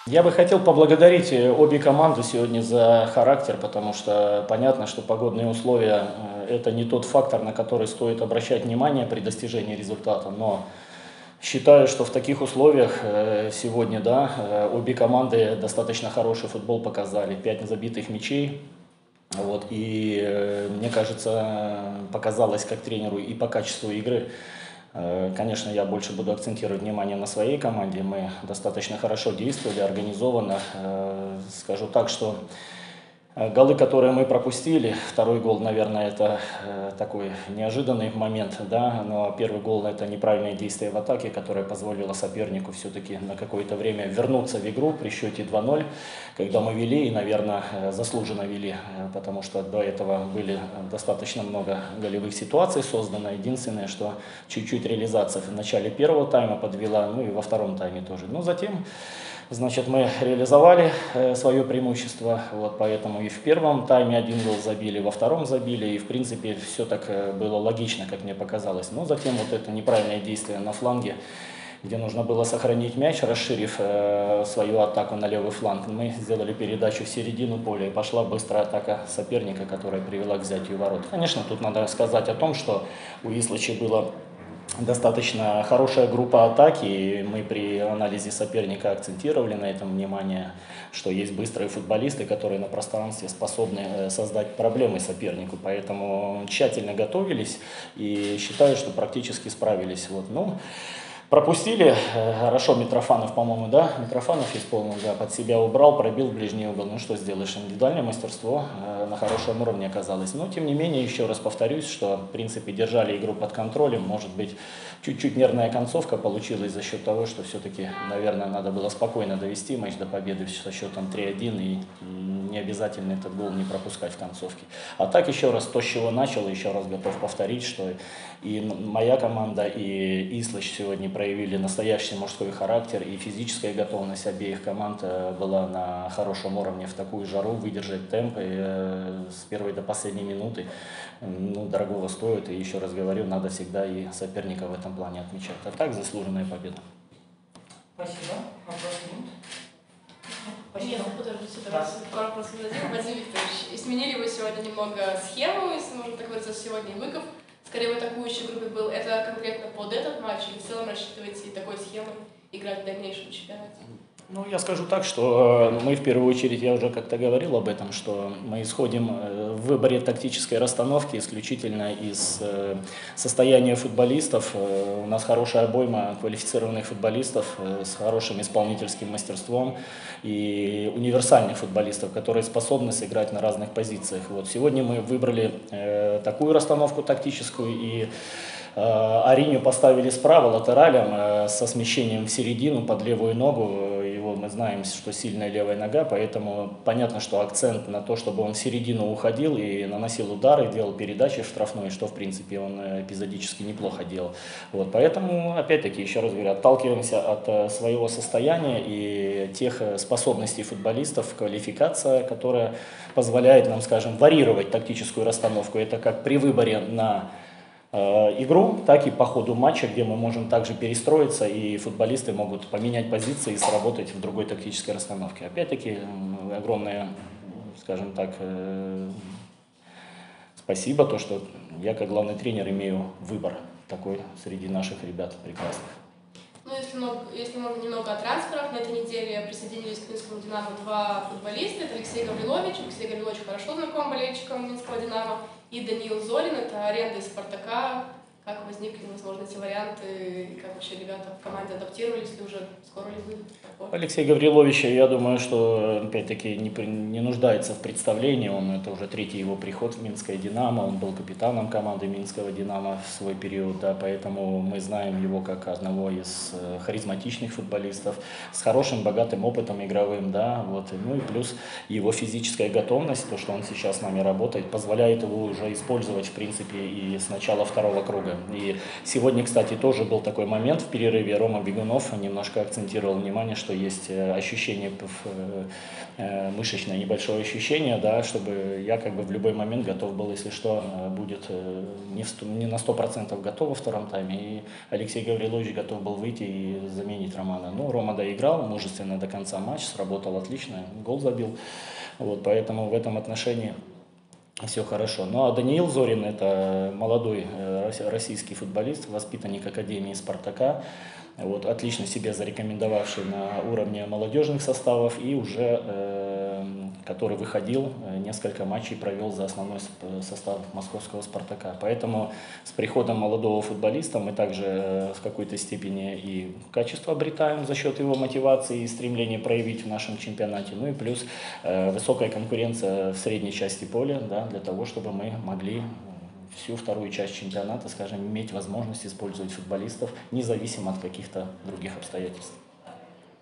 Я бы хотел поблагодарить обе команды сегодня за характер, потому что понятно, что погодные условия это не тот фактор, на который стоит обращать внимание при достижении результата. Но считаю, что в таких условиях сегодня, да, обе команды достаточно хороший футбол показали. 5 забитых мячей. Вот, и мне кажется, показалось как тренеру и по качеству игры. Конечно, я больше буду акцентировать внимание на своей команде. Мы достаточно хорошо действовали, организованно. Скажу так, что голы, которые мы пропустили, второй гол, наверное, это такой неожиданный момент, да, но первый гол это неправильное действие в атаке, которое позволило сопернику все-таки на какое-то время вернуться в игру при счете 2:0, когда мы вели и, наверное, заслуженно вели, потому что до этого были достаточно много голевых ситуаций создано. Единственное, что чуть-чуть реализация в начале первого тайма подвела, ну и во втором тайме тоже. Но затем, значит, мы реализовали свое преимущество, вот, поэтому и в первом тайме один гол забили, во втором забили, и в принципе все так было логично, как мне показалось. Но затем вот это неправильное действие на фланге, где нужно было сохранить мяч, расширив свою атаку на левый фланг. Мы сделали передачу в середину поля, и пошла быстрая атака соперника, которая привела к взятию ворот. Конечно, тут надо сказать о том, что у Ислачи было достаточно хорошая группа атаки, и мы при анализе соперника акцентировали на этом внимание, что есть быстрые футболисты, которые на пространстве способны создать проблемы сопернику, поэтому тщательно готовились и считаю, что практически справились. Вот. Ну, пропустили, хорошо Митрофанов, по-моему, да, Митрофанов исполнил, да, под себя убрал, пробил в ближний угол, ну что сделаешь, индивидуальное мастерство на хорошем уровне оказалось. Но, тем не менее, еще раз повторюсь, что, в принципе, держали игру под контролем, может быть, чуть-чуть нервная концовка получилась за счет того, что все-таки, наверное, надо было спокойно довести матч до победы со счетом 3:1 и не обязательно этот гол не пропускать в концовке. А так, еще раз, то, с чего начал, еще раз готов повторить, что и моя команда, и Ислач сегодня проявили настоящий мужской характер, и физическая готовность обеих команд была на хорошем уровне в такую жару, выдержать темп и с первой до последней минуты, ну, дорогого стоит, и еще раз говорю, надо всегда и соперника в этом плане отмечать. А так, заслуженная победа. Спасибо. Вопрос нет? Нет, подождите, пару вопросов зададим. Вадим Викторович, изменили вы сегодня немного схему, если можно так выразиться, сегодня и Быков скорее в атакующей группе был. Это конкретно под этот матч или в целом рассчитываете такой схемой играть в дальнейшем чемпионате? Ну, я скажу так, что мы в первую очередь, я уже как-то говорил об этом, что мы исходим в выборе тактической расстановки исключительно из состояния футболистов. У нас хорошая обойма квалифицированных футболистов с хорошим исполнительским мастерством и универсальных футболистов, которые способны сыграть на разных позициях. Вот сегодня мы выбрали такую расстановку тактическую и Ариню поставили справа латералем со смещением в середину под левую ногу. Его мы знаем, что сильная левая нога, поэтому понятно, что акцент на то, чтобы он в середину уходил и наносил удары, делал передачи в штрафной, что в принципе он эпизодически неплохо делал. Вот, поэтому, опять-таки, еще раз говорю, отталкиваемся от своего состояния и тех способностей футболистов, квалификация, которая позволяет нам, скажем, варьировать тактическую расстановку. Это как при выборе на игру, так и по ходу матча, где мы можем также перестроиться, и футболисты могут поменять позиции и сработать в другой тактической расстановке. Опять-таки, огромное, скажем так, спасибо, то, что я как главный тренер имею выбор такой среди наших ребят прекрасных. Ну, если можно немного о трансферах, на этой неделе присоединились к Минскому «Динамо» 2 футболиста. Это Алексей Гаврилович. Алексей Гаврилович хорошо знаком болельщикам Минского «Динамо». И Даниил Зорин, это аренда из «Спартака». Как возникли, возможно, эти варианты, и как вообще ребята в команде адаптировались, ли уже скоро ли будет? Алексей Гаврилович, я думаю, что опять-таки не нуждается в представлении, это уже 3-й его приход в Минское «Динамо», он был капитаном команды Минского «Динамо» в свой период, да, поэтому мы знаем его как одного из харизматичных футболистов, с хорошим, богатым опытом игровым, да, вот, ну и плюс его физическая готовность, то, что он сейчас с нами работает, позволяет его уже использовать, в принципе, и с начала второго круга. И сегодня, кстати, тоже был такой момент в перерыве. Рома Бегунов немножко акцентировал внимание, что есть ощущение, мышечное небольшое ощущение, да, чтобы я как бы в любой момент готов был, если что, будет не на 100% готов во втором тайме, и Алексей Гаврилович готов был выйти и заменить Романа. Ну, Рома доиграл мужественно до конца матч, сработал отлично, гол забил, вот, поэтому в этом отношении все хорошо. Ну а Даниил Зорин — это молодой российский футболист, воспитанник Академии «Спартака», вот, отлично себя зарекомендовавший на уровне молодежных составов и уже который выходил, несколько матчей провел за основной состав московского «Спартака». Поэтому с приходом молодого футболиста мы также в какой-то степени и качество обретаем за счет его мотивации и стремления проявить в нашем чемпионате. Ну и плюс высокая конкуренция в средней части поля, да, для того, чтобы мы могли всю вторую часть чемпионата, скажем, иметь возможность использовать футболистов независимо от каких-то других обстоятельств.